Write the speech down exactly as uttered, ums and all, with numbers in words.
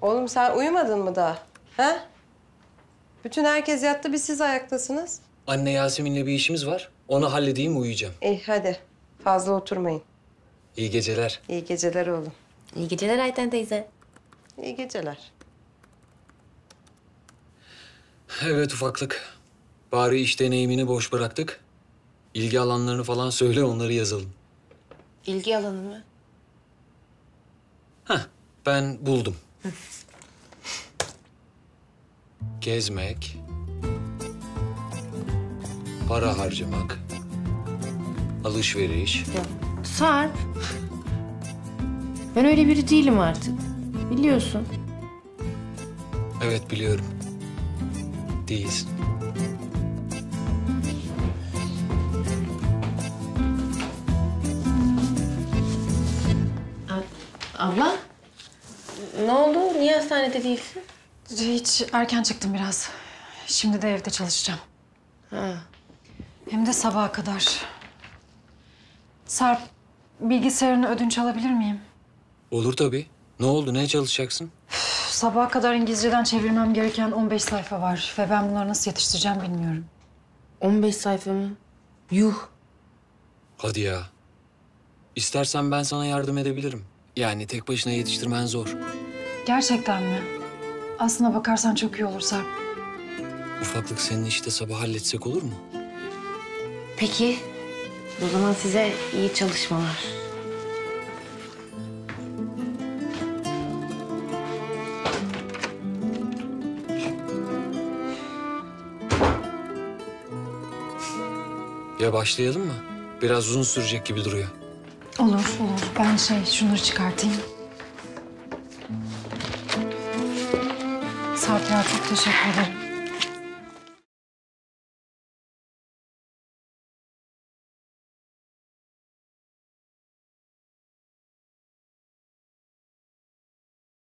Oğlum sen uyumadın mı daha? Ha? Bütün herkes yattı, bir siz ayaktasınız. Anne Yasemin'le bir işimiz var. Onu halledeyim, uyuyacağım. İyi hadi. Fazla oturmayın. İyi geceler. İyi geceler oğlum. İyi geceler Ayten teyze. İyi geceler. Evet ufaklık. Bari iş deneyimini boş bıraktık. İlgi alanlarını falan söyle, onları yazalım. İlgi alanı mı? Heh, ben buldum. Gezmek, para harcamak, alışveriş. Ya Sarp. Ben öyle biri değilim artık. Biliyorsun. Evet biliyorum. Değilsin. Abla. Ne oldu? Niye hastanede değilsin? Hiç erken çıktım biraz. Şimdi de evde çalışacağım. Ha. Hem de sabaha kadar. Sarp, bilgisayarını ödünç alabilir miyim? Olur tabii. Ne oldu? Ne çalışacaksın? Üf, sabaha kadar İngilizceden çevirmem gereken on beş sayfa var. Ve ben bunları nasıl yetiştireceğim bilmiyorum. on beş sayfa mı? Yuh. Hadi ya. İstersen ben sana yardım edebilirim. Yani tek başına yetiştirmen zor. Gerçekten mi? Aslına bakarsan çok iyi olur Sarp. Ufaklık senin işte sabah halletsek olur mu? Peki. O zaman size iyi çalışmalar. Ya başlayalım mı? Biraz uzun sürecek gibi duruyor. Olur, olur. Ben şey, şunları çıkartayım. Sarp ya, çok teşekkür ederim.